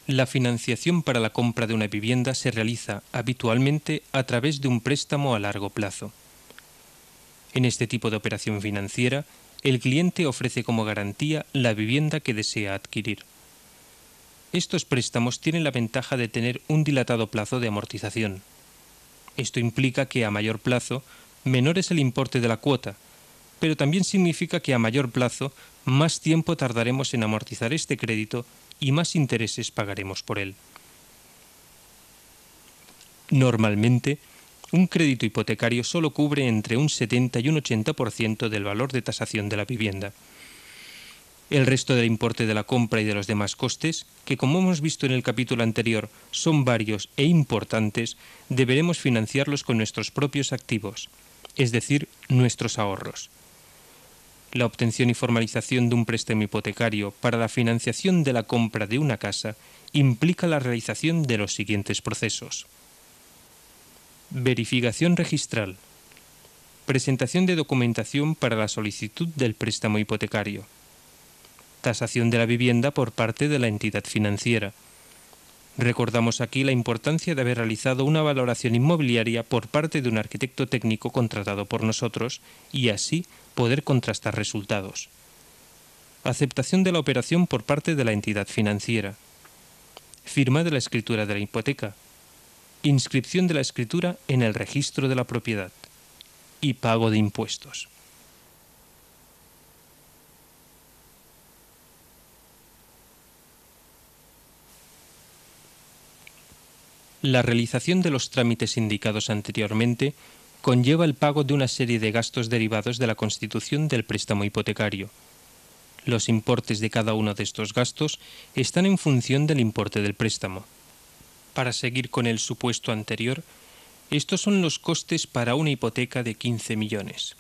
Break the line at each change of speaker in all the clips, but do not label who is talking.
La financiación para la compra de una vivienda se realiza habitualmente a través de un préstamo a largo plazo. En este tipo de operación financiera, el cliente ofrece como garantía la vivienda que desea adquirir. Estos préstamos tienen la ventaja de tener un dilatado plazo de amortización. Esto implica que a mayor plazo, menor es el importe de la cuota, pero también significa que a mayor plazo, más tiempo tardaremos en amortizar este crédito y más intereses pagaremos por él. Normalmente, un crédito hipotecario solo cubre entre un 70 y un 80% del valor de tasación de la vivienda. El resto del importe de la compra y de los demás costes, que como hemos visto en el capítulo anterior son varios e importantes, deberemos financiarlos con nuestros propios activos, es decir, nuestros ahorros. La obtención y formalización de un préstamo hipotecario para la financiación de la compra de una casa implica la realización de los siguientes procesos. Verificación registral. Presentación de documentación para la solicitud del préstamo hipotecario. Tasación de la vivienda por parte de la entidad financiera. Recordamos aquí la importancia de haber realizado una valoración inmobiliaria por parte de un arquitecto técnico contratado por nosotros y así poder contrastar resultados. Aceptación de la operación por parte de la entidad financiera. Firma de la escritura de la hipoteca. Inscripción de la escritura en el registro de la propiedad. Y pago de impuestos. La realización de los trámites indicados anteriormente conlleva el pago de una serie de gastos derivados de la constitución del préstamo hipotecario. Los importes de cada uno de estos gastos están en función del importe del préstamo. Para seguir con el supuesto anterior, estos son los costes para una hipoteca de 15 millones.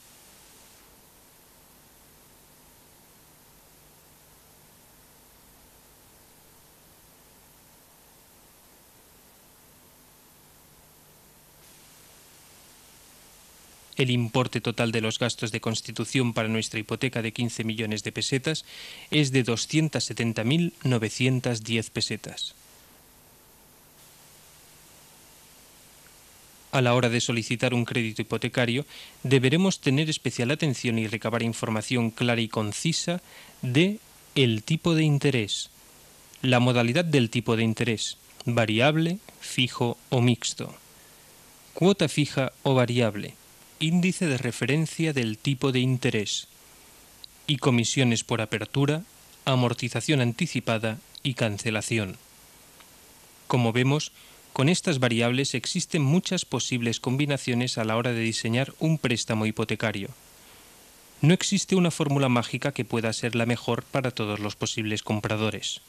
El importe total de los gastos de constitución para nuestra hipoteca de 15 millones de pesetas es de 270.910 pesetas. A la hora de solicitar un crédito hipotecario, deberemos tener especial atención y recabar información clara y concisa de el tipo de interés, la modalidad del tipo de interés, variable, fijo o mixto, cuota fija o variable, índice de referencia del tipo de interés y comisiones por apertura, amortización anticipada y cancelación. Como vemos, con estas variables existen muchas posibles combinaciones a la hora de diseñar un préstamo hipotecario. No existe una fórmula mágica que pueda ser la mejor para todos los posibles compradores.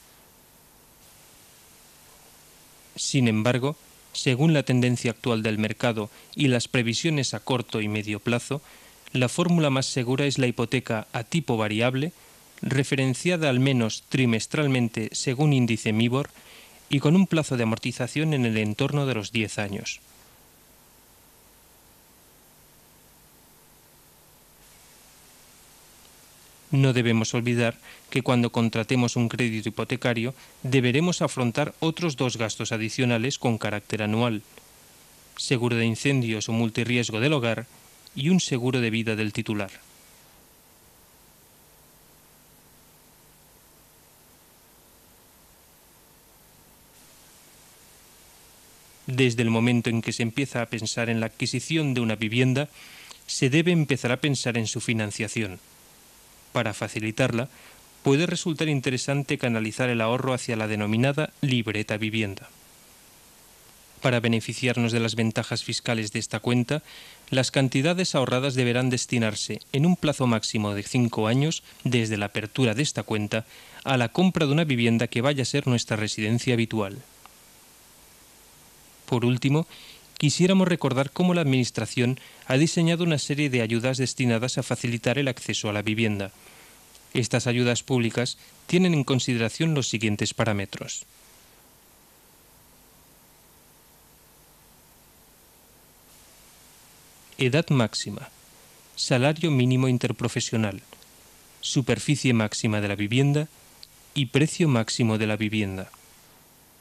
Sin embargo, según la tendencia actual del mercado y las previsiones a corto y medio plazo, la fórmula más segura es la hipoteca a tipo variable, referenciada al menos trimestralmente según índice MIBOR y con un plazo de amortización en el entorno de los 10 años. No debemos olvidar que cuando contratemos un crédito hipotecario deberemos afrontar otros dos gastos adicionales con carácter anual: seguro de incendios o multirriesgo del hogar y un seguro de vida del titular. Desde el momento en que se empieza a pensar en la adquisición de una vivienda, se debe empezar a pensar en su financiación. Para facilitarla, puede resultar interesante canalizar el ahorro hacia la denominada libreta vivienda. Para beneficiarnos de las ventajas fiscales de esta cuenta, las cantidades ahorradas deberán destinarse, en un plazo máximo de 5 años desde la apertura de esta cuenta, a la compra de una vivienda que vaya a ser nuestra residencia habitual. Por último, quisiéramos recordar cómo la Administración ha diseñado una serie de ayudas destinadas a facilitar el acceso a la vivienda. Estas ayudas públicas tienen en consideración los siguientes parámetros. Edad máxima, salario mínimo interprofesional, superficie máxima de la vivienda y precio máximo de la vivienda.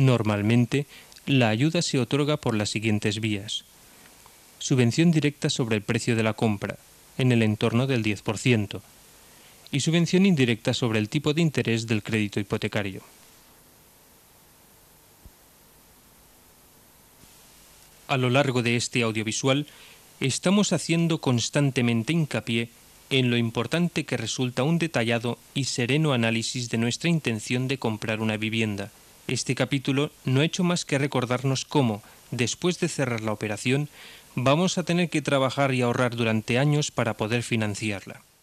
Normalmente, la ayuda se otorga por las siguientes vías. Subvención directa sobre el precio de la compra, en el entorno del 10%, y subvención indirecta sobre el tipo de interés del crédito hipotecario. A lo largo de este audiovisual, estamos haciendo constantemente hincapié en lo importante que resulta un detallado y sereno análisis de nuestra intención de comprar una vivienda. Este capítulo no ha hecho más que recordarnos cómo, después de cerrar la operación, vamos a tener que trabajar y ahorrar durante años para poder financiarla.